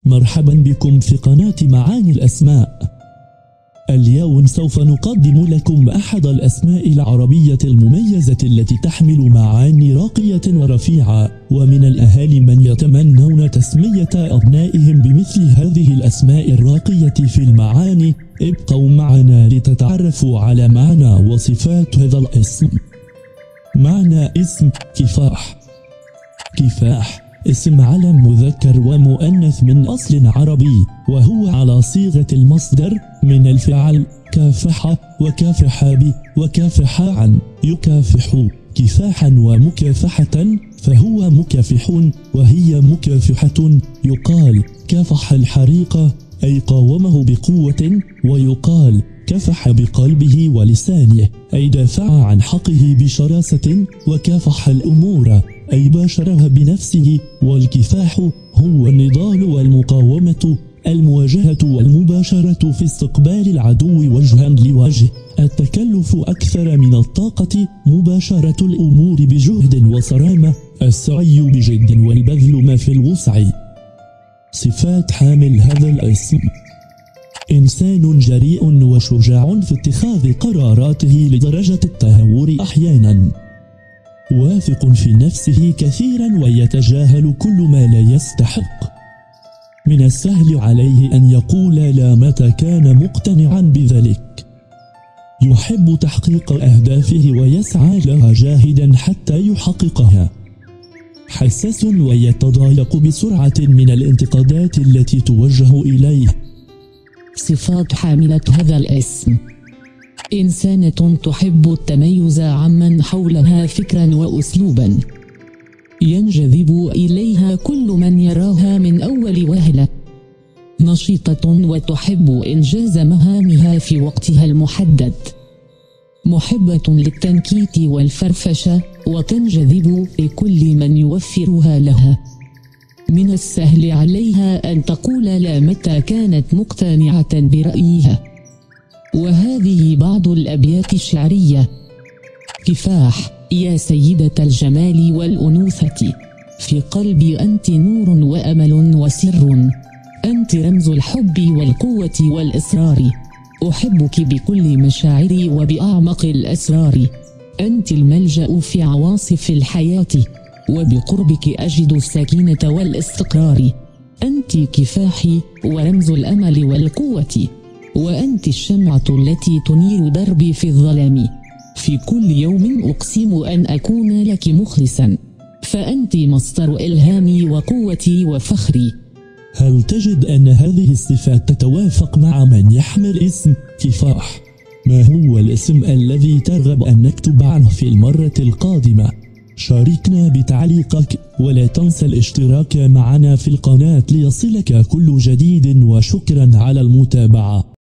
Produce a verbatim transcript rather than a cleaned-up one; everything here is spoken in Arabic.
مرحبا بكم في قناة معاني الأسماء. اليوم سوف نقدم لكم أحد الأسماء العربية المميزة التي تحمل معاني راقية ورفيعة، ومن الأهالي من يتمنون تسمية أبنائهم بمثل هذه الأسماء الراقية في المعاني. ابقوا معنا لتتعرفوا على معنى وصفات هذا الاسم. معنى اسم كفاح. كفاح اسم علم مذكر ومؤنث من أصل عربي، وهو على صيغة المصدر من الفعل كافح وكافح ب وكافح عن يكافح كفاحا ومكافحة، فهو مكافح وهي مكافحة. يقال كافح الحريق أي قاومه بقوة، ويقال كفح بقلبه ولسانه أي دافع عن حقه بشراسة، وكافح الأمور أي باشرها بنفسه. والكفاح هو النضال والمقاومة، المواجهة والمباشرة في استقبال العدو وجها لوجه، التكلف أكثر من الطاقة، مباشرة الأمور بجهد وصرامة، السعي بجد والبذل ما في الوسع. صفات حامل هذا الاسم: إنسان جريء وشجاع في اتخاذ قراراته لدرجة التهور أحيانا، واثق في نفسه كثيرا ويتجاهل كل ما لا يستحق، من السهل عليه أن يقول لا متى كان مقتنعا بذلك، يحب تحقيق أهدافه ويسعى لها جاهدا حتى يحققها، حساس ويتضايق بسرعة من الانتقادات التي توجه إليه. صفات حاملة هذا الاسم: إنسانة تحب التميز عمن حولها فكرا وأسلوبا، ينجذب إليها كل من يراها من أول وهلة، نشيطة وتحب إنجاز مهامها في وقتها المحدد، محبة للتنكيت والفرفشة وتنجذب لكل من يوفرها لها، من السهل عليها أن تقول لا متى كانت مقتنعة برأيها. وهذه بعض الأبيات الشعرية: كفاح يا سيدة الجمال والأنوثة، في قلبي أنت نور وأمل وسر، أنت رمز الحب والقوة والإصرار، أحبك بكل مشاعري وبأعمق الأسرار، أنت الملجأ في عواصف الحياة، وبقربك أجد السكينة والاستقرار، أنت كفاحي ورمز الأمل والقوة، وأنت الشمعة التي تنير دربي في الظلام، في كل يوم أقسم أن أكون لك مخلصا، فأنت مصدر إلهامي وقوتي وفخري. هل تجد أن هذه الصفات تتوافق مع من يحمل اسم كفاح؟ ما هو الاسم الذي ترغب أن نكتب عنه في المرة القادمة؟ شاركنا بتعليقك، ولا تنسى الاشتراك معنا في القناة ليصلك كل جديد، وشكرا على المتابعة.